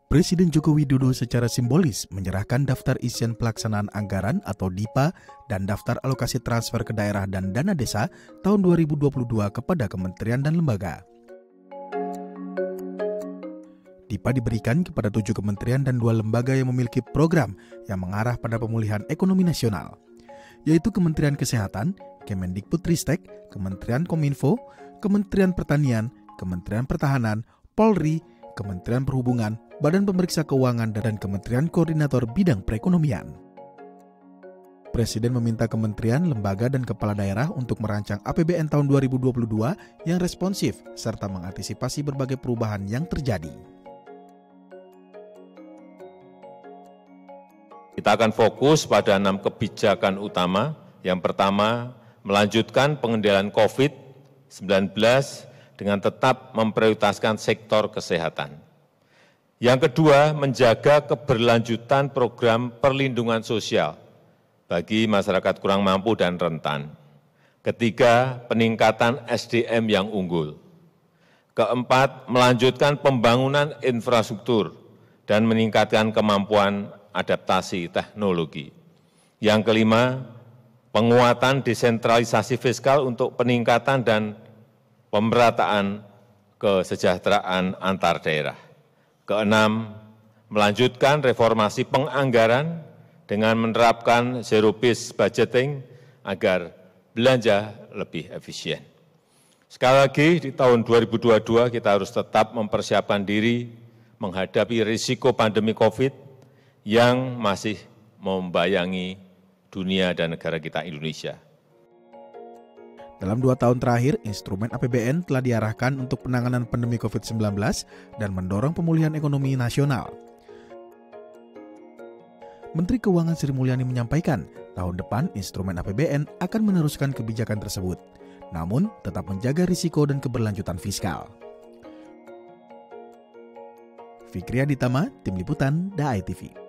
Presiden Joko Widodo secara simbolis menyerahkan daftar isian pelaksanaan anggaran atau DIPA dan daftar alokasi transfer ke daerah dan dana desa tahun 2022 kepada kementerian dan lembaga. DIPA diberikan kepada 7 kementerian dan 2 lembaga yang memiliki program yang mengarah pada pemulihan ekonomi nasional, yaitu Kementerian Kesehatan, Kemendikbudristek, Kementerian Kominfo, Kementerian Pertanian, Kementerian Pertahanan, Polri, Kementerian Perhubungan, Badan Pemeriksa Keuangan, dan Kementerian Koordinator Bidang Perekonomian. Presiden meminta kementerian, lembaga, dan kepala daerah untuk merancang APBN tahun 2022 yang responsif serta mengantisipasi berbagai perubahan yang terjadi. Kita akan fokus pada 6 kebijakan utama. Yang pertama, melanjutkan pengendalian COVID-19 dengan tetap memprioritaskan sektor kesehatan. Yang kedua, menjaga keberlanjutan program perlindungan sosial bagi masyarakat kurang mampu dan rentan. Ketiga, peningkatan SDM yang unggul. Keempat, melanjutkan pembangunan infrastruktur dan meningkatkan kemampuan adaptasi teknologi. Yang kelima, penguatan desentralisasi fiskal untuk peningkatan dan pemerataan kesejahteraan antar daerah. Keenam, melanjutkan reformasi penganggaran dengan menerapkan zero-based budgeting agar belanja lebih efisien. Sekali lagi, di tahun 2022 kita harus tetap mempersiapkan diri menghadapi risiko pandemi COVID yang masih membayangi dunia dan negara kita Indonesia. Dalam 2 tahun terakhir, instrumen APBN telah diarahkan untuk penanganan pandemi COVID-19 dan mendorong pemulihan ekonomi nasional. Menteri Keuangan Sri Mulyani menyampaikan, tahun depan instrumen APBN akan meneruskan kebijakan tersebut, namun tetap menjaga risiko dan keberlanjutan fiskal. Fikri Aditama, Tim Liputan, DAI TV.